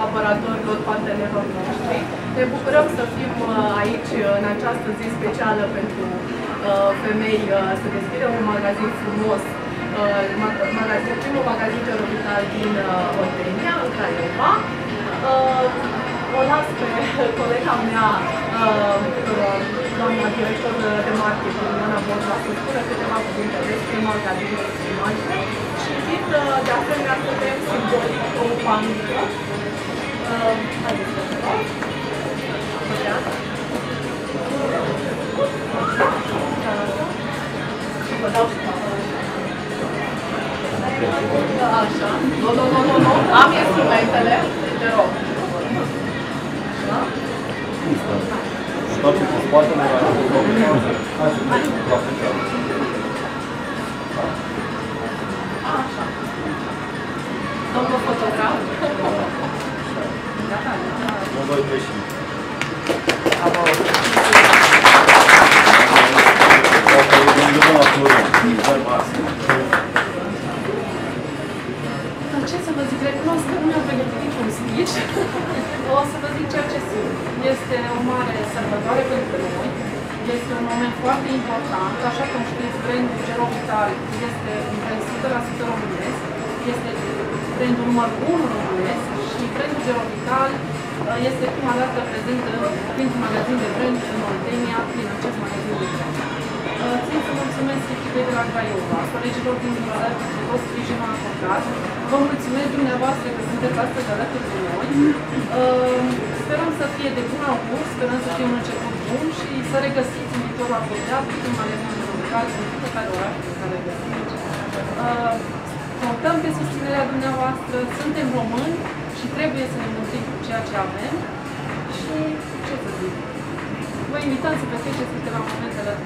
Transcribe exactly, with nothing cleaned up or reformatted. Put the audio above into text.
colaboratorilor, partenerilor noștri. Ne bucurăm să fim aici în această zi specială pentru femei, să deschidem un magazin frumos, magazin, primul magazin Gerovital din Oltenia, în Craiova. O las pe colega mea, doamna director de marketing, Ioana Borja, să spună câteva cuvinte despre magazinul noastre și invit de asemenea să vedem simbolic o panică. Haideți să vedem. Și vă dau și așa. Nu, nu, nu, nu, nu. Am instrumentele. Te rog. Așa. Tot ce se poate, mai Așa. Domnul fotograf. Nu voi greși. Ce să vă zic, recunosc că nu mi-am pregătit niciun speech. O să vă zic ceea ce simt. Este o mare sărbătoare pentru noi. Este un moment foarte important. Așa cum știți, brandul Gerovital este un brand o sută la sută românesc. Este brandul numărul unu românesc și brandul Gerovital este prima dată prezent printr-un magazin de brand în Oltenia, prin acest magazin de brand. Țin să mulțumesc echipei de la Craiova, colegilor din Țară pentru tot sprijinul acordat. Vă mulțumesc dumneavoastră că sunteți astăzi alături de noi. Sperăm să fie de bun august, sperăm să fie un început bun și să regăsiți în viitorul apropiat prin magazinul Gerovital în fiecare oraș pe care găsiți. Contăm pe susținerea dumneavoastră, suntem români și trebuie să ne mântim cu ceea ce avem și ce să zic. Vă invităm să petreceți câteva momente alături.